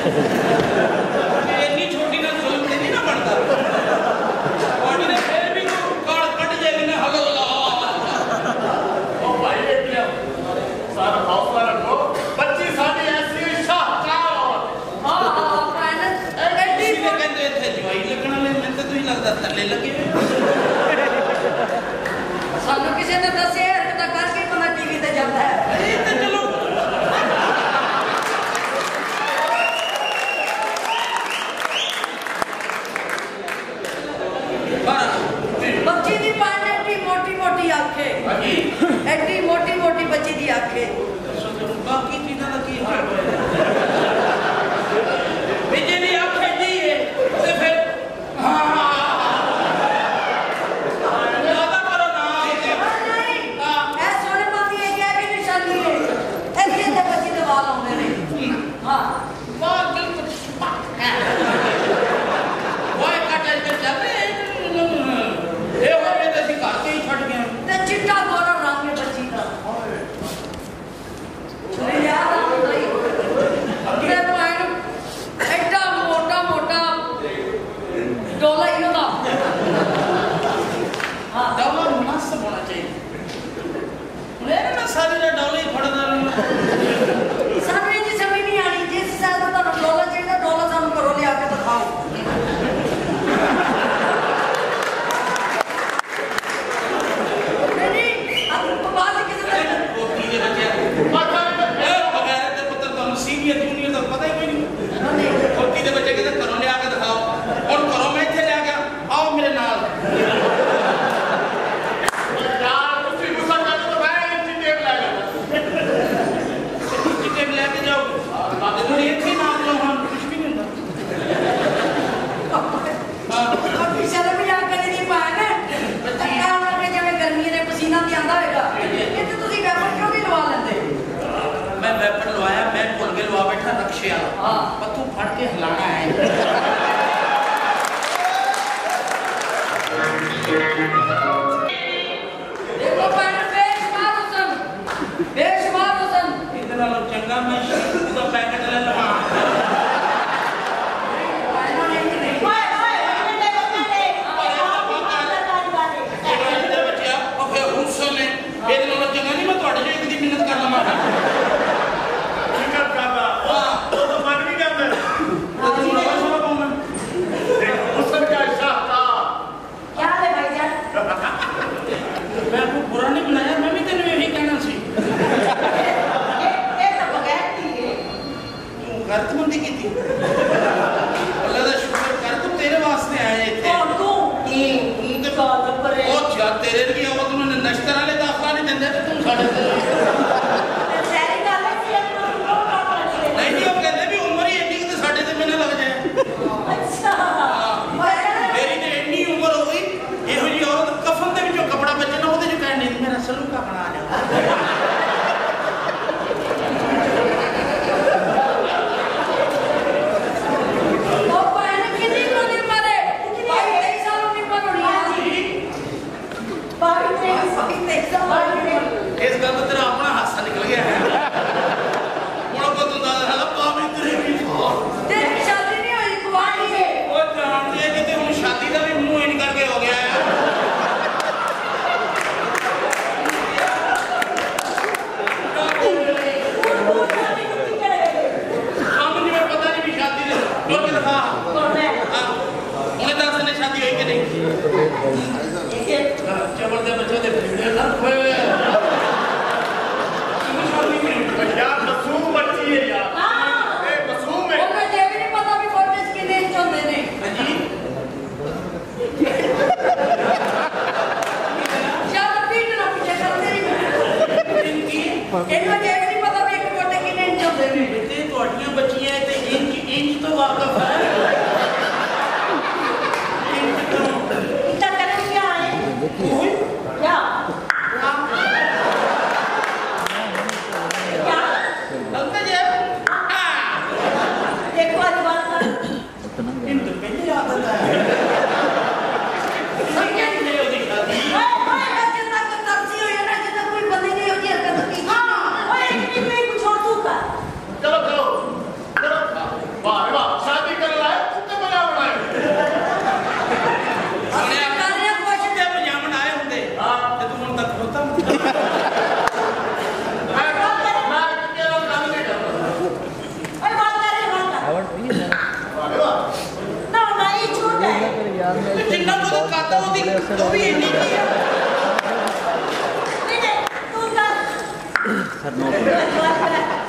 इतनी छोटी ना जुल्म नहीं ना बनता बॉडी ने फिर भी काल कट जाएगी ना हल्ला ओ भाई ये सारा हौसला रखो बच्ची साडी ऐसी शाहकार हां भैन एडी ने कहते थे जवाई लगन वाले मैं तो तुझे लगता थल्ले लगे सानू किसी ने दसे हरकत करके बंदा टीवी ते जाता है अरे तो चलो बच्ची दी पान एडी मोटी मोटी आंखें हां एडी मोटी मोटी बच्ची दी आंखें बाकी चीज़ों का की हाल है बिजली आंखें दी है तो फिर ज़्यादा करो ना नहीं ऐ सोने पाती है क्या की निशानी है ऐसे ते बच्ची दे वाल आउंदे ने हां बाल बिल्कुल वो कटल के जाते ये हो में तो घर के ही छट गए ते चिट्टा गोरा रंग है बच्ची का ले याद आ गई अगले पाइन एडा मोटा मोटा डोला ही होता हां डॉला मुनासिब होना चाहिए उन्हें ना सारी ना डॉला ही फड़ना सानू ये समझ नहीं आनी जिस साल का डोला चाहिए डोला सानू करो ले आके दिखाओ नहीं अब बात किस तरह वो कीजे बच्चे बगैर ते पुत्र तो सीनियर जूनियर तो पता ही कोई नहीं कोटी दे बच्चे कहते करो ले आके दिखाओ और करो मैं इथे ले आ गया आओ मेरे नाल यार तुसी गुस्सा कर तो मैं इंची टेप लाएगा टिकट लेके जाओ तो ये थी नाम लो हम कुछ भी नहीं होता अभी शर्म ही आ करी नहीं पाया ना टक्का लगे जिਵੇਂ गर्मी ने पसीना भी आंदा होएगा ये तो ਤੁਸੀਂ ਵੈਪਨ ਕਿਉਂ ਨਹੀਂ ਲਵਾ ਲੈਂਦੇ मैं वेपन लवाया मैं भूल के लवा बैठा रक्शे वाला हां पर तू फड़ के हिलाना है देखो पैन बेशुमार हुसन इतना लो चंगा मैं शैम्पू का पैकेट ले लवा फिकर करना वो तो मन भी करना देखो हुस्न का शाहकार क्या है भाईजान मैं को बुरा नहीं बनाया मैं भी तेरे यही कहना सी ये तो बगैर थी तू गलतमंदी की थी अल्लाह का शुक्र कर तू तेरे वास्ते आए थे कौन तू तू ते बात पर ओ जा तेरे की औरत उन्होंने नश्तर वाले दाखला नहीं देंदे ते तू साडे सारी गल है नहीं नहीं वो कहते भी उम्र ही एडी कि साडे ते महीना लग जाए अच्छा मेरी ते एडी उम्र हो गई ਇਹੋ ਜੀ औरत कफन ਦੇ ਵਿੱਚੋਂ ਕਪੜਾ ਬਚੇ ਨਾ ਉਹਦੇ ਚ ਕਹਿਣ ਨਹੀਂ ਮੇਰਾ ਸਲੂਕਾ ਬਣਾ ਲਿਆ इस गल तो तेरा अपना हासा निकल गया है मुड़ा को तू दादा हला पावे तेरे भी तेरी शादी नहीं हुई कुवारी है ओ जानती है कि ते हुन शादी का भी मुंह इन करके हो गया है हम नहीं पता नहीं भी शादी ने जो के दिखा हां उन्हें दस ने शादी हुई कि नहीं चबल दे बच्चों दे भिड़े ना खोए यार मासूम बच्ची है यार ए मासूम है और मैं ये भी नहीं पता भी फोटोज कितने इंच होते ने हां यार पीट ना पीछे कर तेरी इनकी इनको ये भी नहीं पता भी एक फोटो कितने इंच होते ने ते तोड़ियां बच्चियां ते इंच तो वाकफ है इंच तो इतना करने क्या है क्या लगता है एक बार बात कर इन तो पहले आदत है संख्या नहीं होती शादी ओए जितना का तर्सी हो ना जितना कोई बंदी नहीं होती हरकत की हां ओए एक दिन में कुछ और तू कर चलो चलो चलो बाहर काता होती तो भी इन्नी की है नहीं तू कर